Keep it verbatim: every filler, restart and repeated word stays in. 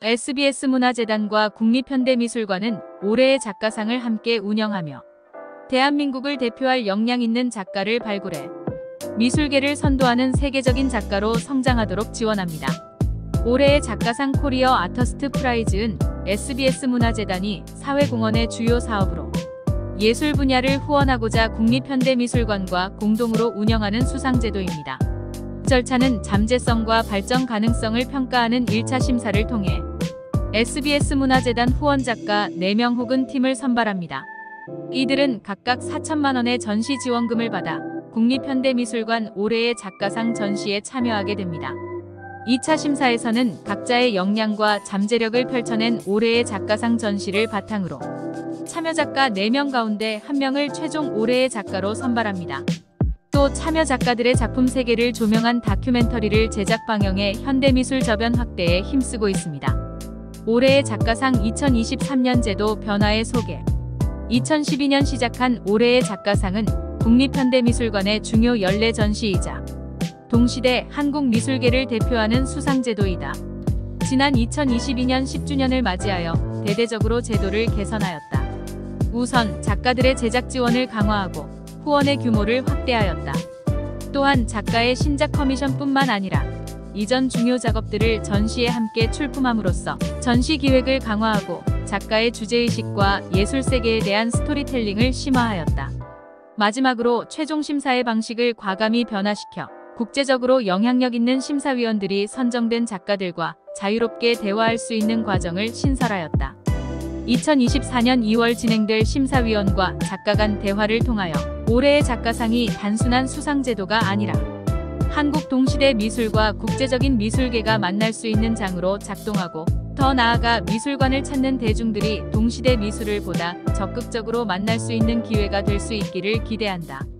에스비에스 문화재단과 국립현대미술관은 올해의 작가상을 함께 운영하며 대한민국을 대표할 역량 있는 작가를 발굴해 미술계를 선도하는 세계적인 작가로 성장하도록 지원합니다. 올해의 작가상 코리어 아터스트 프라이즈은 에스비에스 문화재단이 사회공헌의 주요 사업으로 예술 분야를 후원하고자 국립현대미술관과 공동으로 운영하는 수상제도입니다. 절차는 잠재성과 발전 가능성을 평가하는 일 차 심사를 통해 에스비에스 문화재단 후원 작가 네 명 혹은 팀을 선발합니다. 이들은 각각 사천만 원의 전시 지원금을 받아 국립현대미술관 올해의 작가상 전시에 참여하게 됩니다. 이 차 심사에서는 각자의 역량과 잠재력을 펼쳐낸 올해의 작가상 전시를 바탕으로 참여 작가 네 명 가운데 한 명을 최종 올해의 작가로 선발합니다. 또 참여 작가들의 작품 세계를 조명한 다큐멘터리를 제작 방영해 현대미술 저변 확대에 힘쓰고 있습니다. 올해의 작가상 이천이십삼 년 제도 변화의 소개. 이천십이 년 시작한 올해의 작가상은 국립현대미술관의 중요 연례 전시이자 동시대 한국 미술계를 대표하는 수상제도이다. 지난 이천이십이 년 십 주년을 맞이하여 대대적으로 제도를 개선하였다. 우선 작가들의 제작 지원을 강화하고 후원의 규모를 확대하였다. 또한 작가의 신작 커미션뿐만 아니라 이전 중요 작업들을 전시에 함께 출품함으로써 전시 기획을 강화하고 작가의 주제의식과 예술세계에 대한 스토리텔링을 심화하였다. 마지막으로 최종 심사의 방식을 과감히 변화시켜 국제적으로 영향력 있는 심사위원들이 선정된 작가들과 자유롭게 대화할 수 있는 과정을 신설하였다. 이천이십사 년 이월 진행될 심사위원과 작가 간 대화를 통하여 올해의 작가상이 단순한 수상제도가 아니라 한국 동시대 미술과 국제적인 미술계가 만날 수 있는 장으로 작동하고 더 나아가 미술관을 찾는 대중들이 동시대 미술을 보다 적극적으로 만날 수 있는 기회가 될 수 있기를 기대한다.